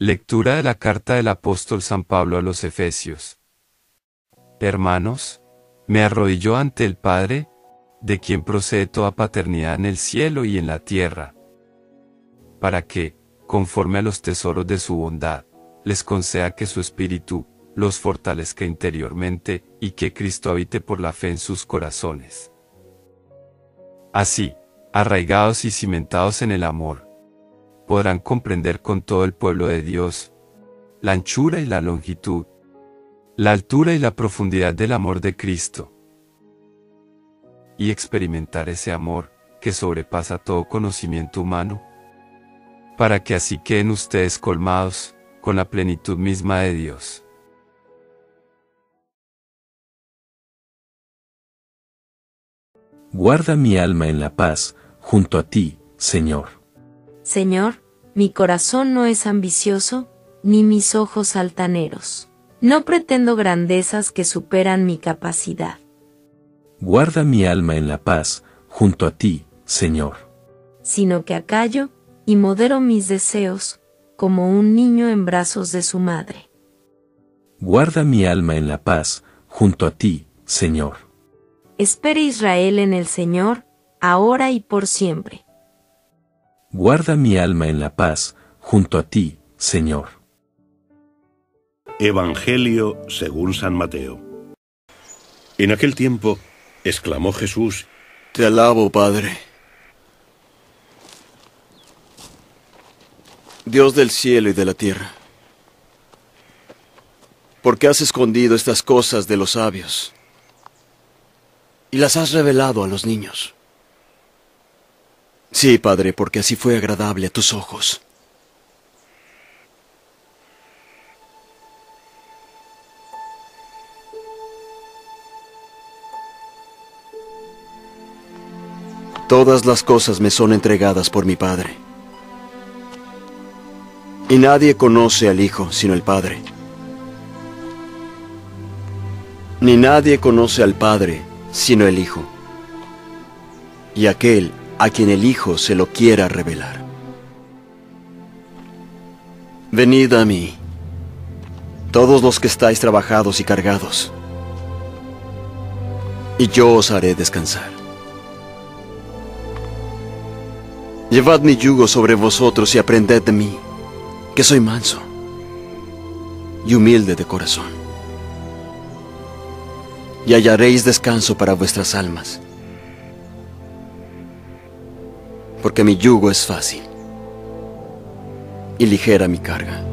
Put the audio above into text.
Lectura de la carta del apóstol San Pablo a los Efesios. Hermanos, me arrodillo ante el Padre, de quien procede toda paternidad en el cielo y en la tierra, para que, conforme a los tesoros de su bondad, les conceda que su Espíritu los fortalezca interiormente y que Cristo habite por la fe en sus corazones. Así, arraigados y cimentados en el amor, podrán comprender con todo el pueblo de Dios la anchura y la longitud, la altura y la profundidad del amor de Cristo, y experimentar ese amor que sobrepasa todo conocimiento humano, para que así queden ustedes colmados con la plenitud misma de Dios. Guarda mi alma en la paz, junto a ti, Señor. Señor, mi corazón no es ambicioso, ni mis ojos altaneros. No pretendo grandezas que superan mi capacidad. Guarda mi alma en la paz, junto a ti, Señor. Sino que acallo y modero mis deseos, como un niño en brazos de su madre. Guarda mi alma en la paz, junto a ti, Señor. Espere Israel en el Señor, ahora y por siempre. Guarda mi alma en la paz, junto a ti, Señor. Evangelio según San Mateo. En aquel tiempo, exclamó Jesús: Te alabo, Padre, Dios del cielo y de la tierra, porque has escondido estas cosas de los sabios y las has revelado a los niños. Sí, Padre, porque así fue agradable a tus ojos. Todas las cosas me son entregadas por mi Padre, y nadie conoce al Hijo sino el Padre, ni nadie conoce al Padre sino el Hijo, y aquel a quien el Hijo se lo quiera revelar. Venid a mí, todos los que estáis trabajados y cargados, y yo os haré descansar. Llevad mi yugo sobre vosotros y aprended de mí, que soy manso y humilde de corazón, y hallaréis descanso para vuestras almas, porque mi yugo es fácil y ligera mi carga.